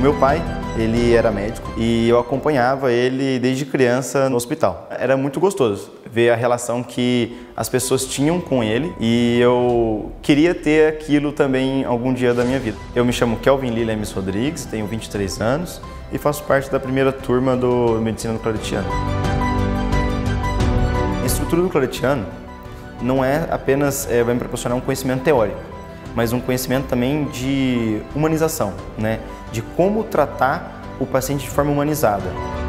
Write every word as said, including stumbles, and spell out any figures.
meu pai, ele era médico e eu acompanhava ele desde criança no hospital. Era muito gostoso ver a relação que as pessoas tinham com ele e eu queria ter aquilo também algum dia da minha vida. Eu me chamo Kelvin Lilemes Rodrigues, tenho vinte e três anos e faço parte da primeira turma do Medicina do Claretiano. A estrutura do Claretiano não é apenas é, vai me proporcionar um conhecimento teórico, mas um conhecimento também de humanização, né? De como tratar o paciente de forma humanizada.